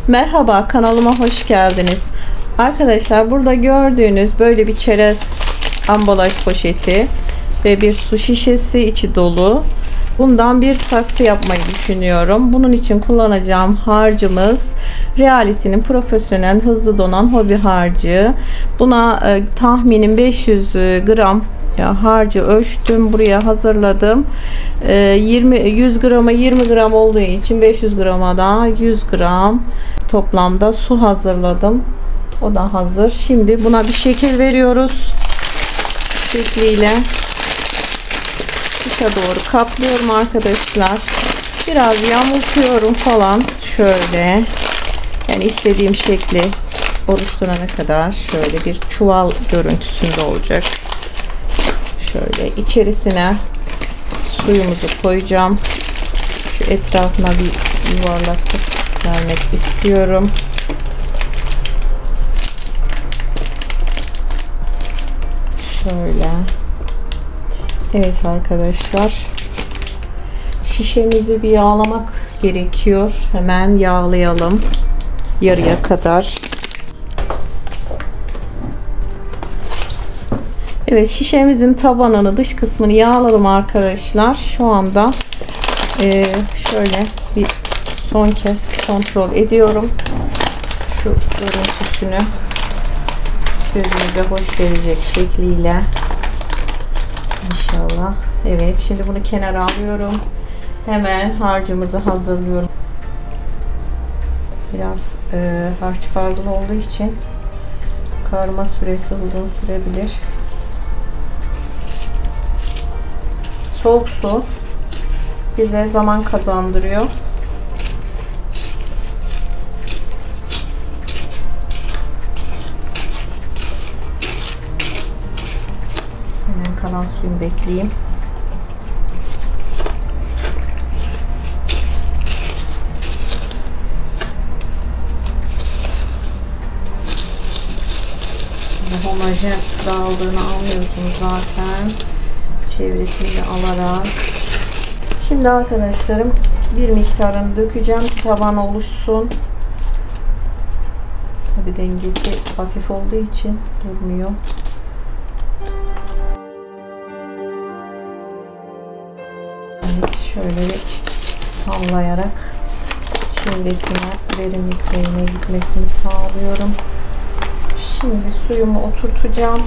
Merhaba, kanalıma hoş geldiniz. Arkadaşlar, burada gördüğünüz böyle bir çerez ambalaj poşeti ve bir su şişesi içi dolu. Bundan bir saksı yapmayı düşünüyorum. Bunun için kullanacağım harcımız Reality'nin profesyonel hızlı donan hobi harcı. Buna tahminim 500 gram harcı ölçtüm, buraya hazırladım. 100 grama 20 gram olduğu için 500 grama da 100 gram toplamda su hazırladım. O da hazır. Şimdi buna bir şekil veriyoruz. Şekliyle dışa doğru katlıyorum arkadaşlar. Biraz yamultuyorum falan. Şöyle. Yani istediğim şekli oluşturana kadar şöyle bir çuval görüntüsünde olacak. Şöyle içerisine suyumuzu koyacağım. Şu etrafına bir yuvarlaklık vermek istiyorum. Şöyle. Evet arkadaşlar. Şişemizi bir yağlamak gerekiyor. Hemen yağlayalım. Yarıya kadar. Evet, şişemizin tabanını, dış kısmını yağladım arkadaşlar. Şu anda şöyle bir son kez kontrol ediyorum. Şu görüntüsünü gözünüze hoş gelecek şekliyle. İnşallah. Evet, şimdi bunu kenara alıyorum. Hemen harcımızı hazırlıyorum. Biraz harç fazla olduğu için karma süresi uzun sürebilir. Soğuk su bize zaman kazandırıyor. Hemen kalan suyumu bekleyeyim. Homojen dağıldığını anlıyorsunuz zaten. Çevresini de alarak. Şimdi arkadaşlarım bir miktarını dökeceğim ki taban oluşsun. Tabi dengesi hafif olduğu için durmuyor. Evet, şöyle sallayarak çevresine derinliklerine gitmesini sağlıyorum. Şimdi suyumu oturtacağım.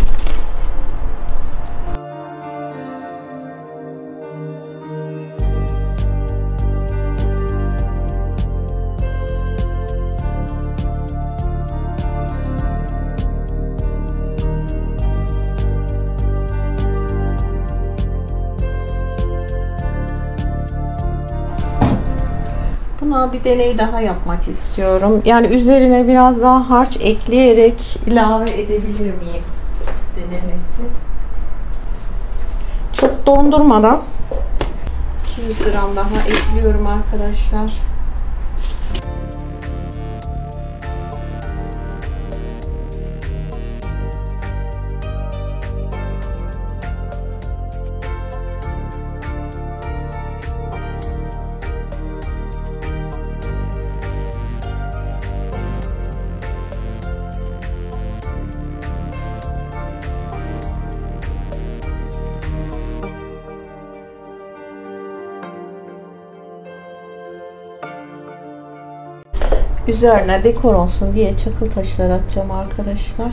Buna bir deney daha yapmak istiyorum. Yani üzerine biraz daha harç ekleyerek ilave edebilir miyim denemesi. Çok dondurmadan 200 gram daha ekliyorum arkadaşlar. Üzerine dekor olsun diye çakıl taşları atacağım arkadaşlar.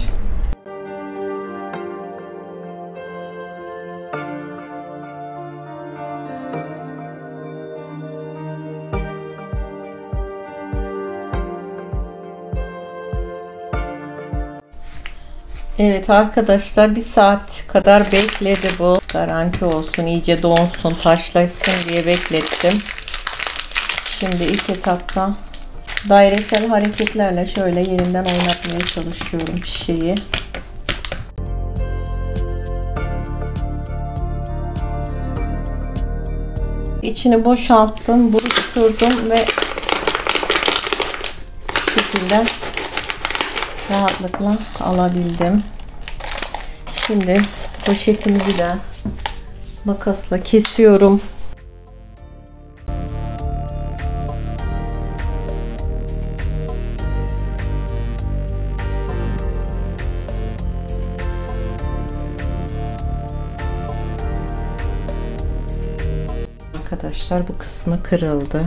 Evet arkadaşlar, bir saat kadar bekledi bu. Garanti olsun, iyice donsun, taşlaşsın diye beklettim. Şimdi ilk etapta dairesel hareketlerle şöyle yerinden oynatmaya çalışıyorum şişeyi. İçini boşalttım, buruşturdum ve bu şekilde rahatlıkla alabildim. Şimdi poşetimizi de makasla kesiyorum. arkadaşlar bu kısmı kırıldı.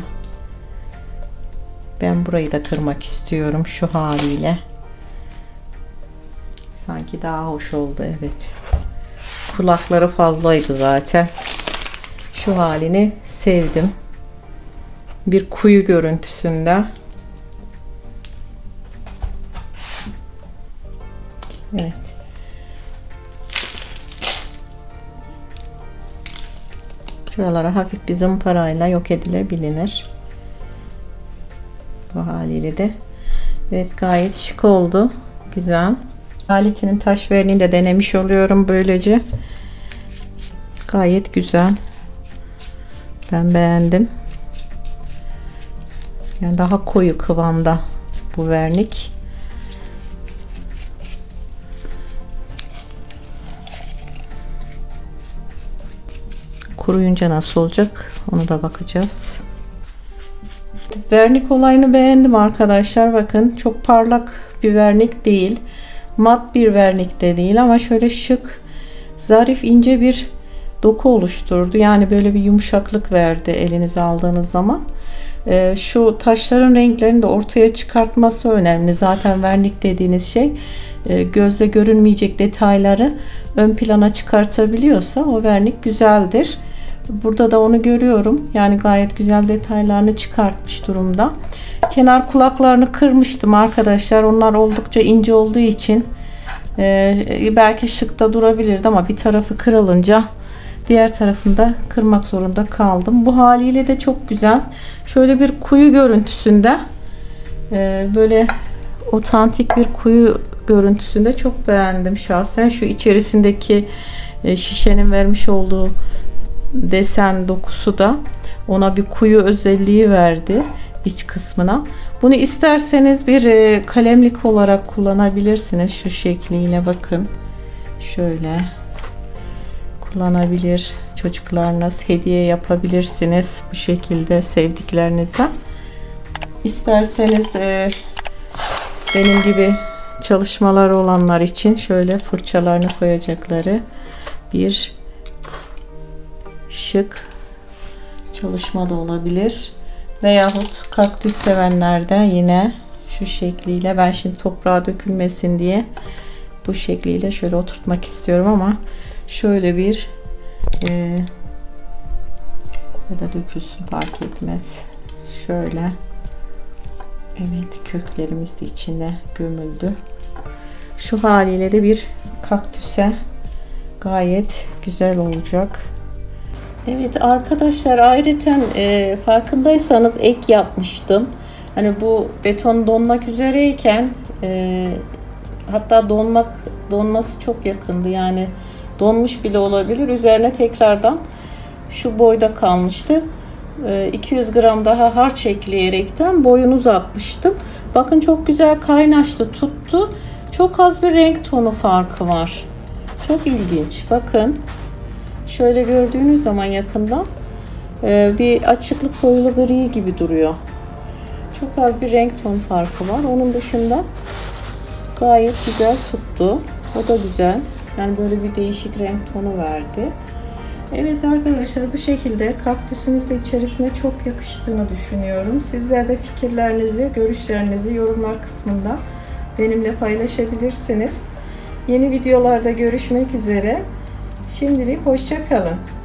Ben burayı da kırmak istiyorum şu haliyle. Sanki daha hoş oldu, evet. Kulakları fazlaydı zaten. Şu halini sevdim. Bir kuyu görüntüsünde. Evet. Şuralara hafif bir zımparayla yok edilebilir. Bu haliyle de. Evet, gayet şık oldu. Güzel. Aletinin taş verniğini de denemiş oluyorum böylece. Gayet güzel. Ben beğendim. Yani daha koyu kıvamda bu vernik. Kuruyunca nasıl olacak ona da bakacağız. Vernik olayını beğendim arkadaşlar. Bakın, çok parlak bir vernik değil. Mat bir vernik de değil ama şöyle şık, zarif, ince bir doku oluşturdu. Yani böyle bir yumuşaklık verdi elinize aldığınız zaman. Şu taşların renklerini de ortaya çıkartması önemli. Zaten vernik dediğiniz şey gözle görünmeyecek detayları ön plana çıkartabiliyorsa o vernik güzeldir. Burada da onu görüyorum. Yani gayet güzel detaylarını çıkartmış durumda. Kenar kulaklarını kırmıştım arkadaşlar. Onlar oldukça ince olduğu için belki şıkta durabilirdi ama bir tarafı kırılınca diğer tarafını da kırmak zorunda kaldım. Bu haliyle de çok güzel. Şöyle bir kuyu görüntüsünde, böyle otantik bir kuyu görüntüsünde çok beğendim şahsen. Şu içerisindeki şişenin vermiş olduğu desen dokusu da ona bir kuyu özelliği verdi iç kısmına. Bunu isterseniz bir kalemlik olarak kullanabilirsiniz. Şu şekliyle bakın. Şöyle kullanabilir. Çocuklarınız hediye yapabilirsiniz bu şekilde sevdiklerinize. İsterseniz benim gibi çalışmalar olanlar için şöyle fırçalarını koyacakları bir şık çalışma da olabilir. Veyahut kaktüs sevenler de yine şu şekliyle, ben şimdi toprağa dökülmesin diye bu şekliyle şöyle oturtmak istiyorum ama şöyle bir ya da dökülsün fark etmez. Şöyle, evet, köklerimiz de içine gömüldü. Şu haliyle de bir kaktüse gayet güzel olacak. Evet arkadaşlar, ayrıca farkındaysanız ek yapmıştım. Hani bu beton donmak üzereyken hatta donması çok yakındı. Yani donmuş bile olabilir. Üzerine tekrardan şu boyda kalmıştı. 200 gram daha harç ekleyerekten boyunu uzatmıştım. Bakın çok güzel kaynaştı, tuttu. Çok az bir renk tonu farkı var. Çok ilginç. Bakın. Şöyle gördüğünüz zaman yakından bir açıklık koyulu gri gibi duruyor. Çok az bir renk ton farkı var. Onun dışında gayet güzel tuttu. O da güzel. Yani böyle bir değişik renk tonu verdi. Evet arkadaşlar, bu şekilde kaktüsümüz de içerisine çok yakıştığını düşünüyorum. Sizler de fikirlerinizi, görüşlerinizi yorumlar kısmında benimle paylaşabilirsiniz. Yeni videolarda görüşmek üzere. Şimdilik hoşça kalın.